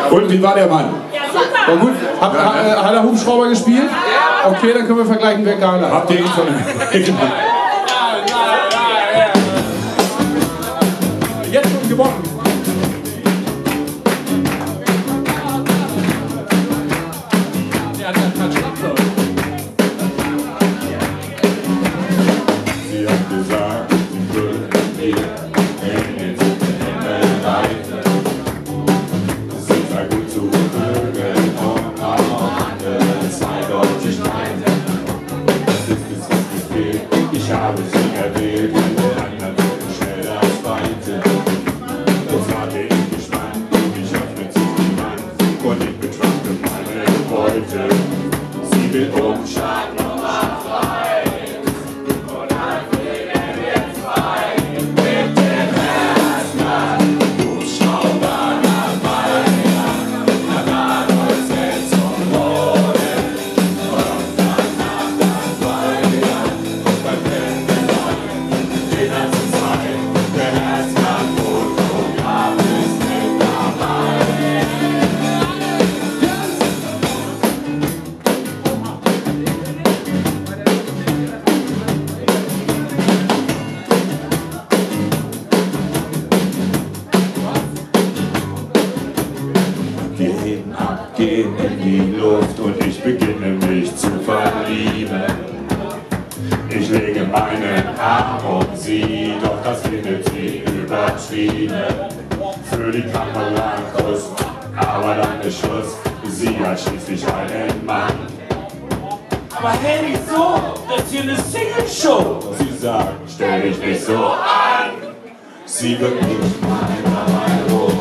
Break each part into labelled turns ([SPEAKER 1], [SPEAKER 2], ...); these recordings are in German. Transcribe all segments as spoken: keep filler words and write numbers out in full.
[SPEAKER 1] Und wie war der Mann?
[SPEAKER 2] Ja, super.
[SPEAKER 3] War gut. Hat, hat, hat er Hubschrauber gespielt? Okay, dann können wir vergleichen, wer geiler.
[SPEAKER 1] Habt ihr ihn von
[SPEAKER 3] Jetzt schon gewonnen. Der hat einen Touch.
[SPEAKER 1] Sie hat gesagt, sie würden mir in den Himmel reiten. Sie sei gut zu mögen und auch andere zweideutig streiten. Das ist es, was mir fehlt. Ich habe sie erwählt, weil der andere schnell das Weite. Jetzt warte ich gespannt, ich öffne sich die Wand und ich betrachte meine Beute. Sie will umschlagen. Wir heben ab, gehen in die Luft und ich beginne mich zu verlieben. Ich lege meinen Arm um sie, doch das findet sie übertrieben. Für die Kamera ein Kuss, aber dann ist Schluss. Sie hat schließlich einen Mann.
[SPEAKER 4] Aber hey, so, das hier eine Single-Show.
[SPEAKER 1] Sie sagt, stell dich nicht so an. Sie wird nicht meiner Meinung.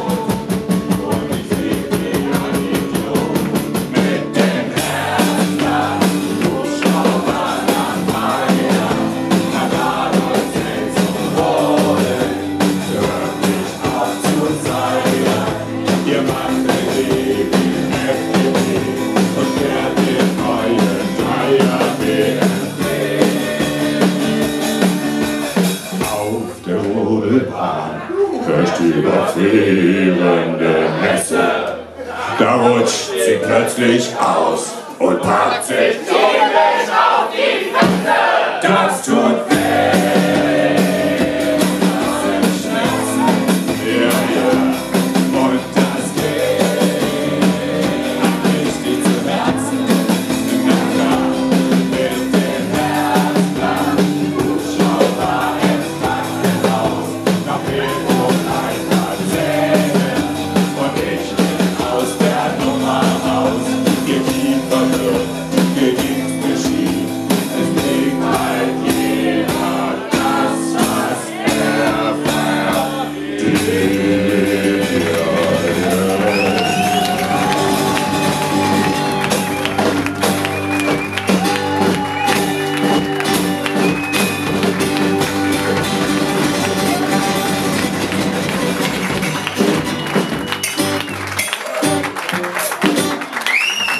[SPEAKER 1] Hörst über frierende Nässe, da rutscht sie plötzlich aus und packt sich tierisch auf die Fresse. Das tut weh, das ist Schmerzen, ja, ja, und das geht richtig zu Herzen. Na klar, mit dem Herzplan, Hubschrauber entpackt raus, nach Hilfe.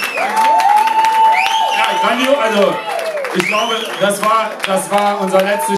[SPEAKER 4] Also, ich glaube, das war, das war unser letztes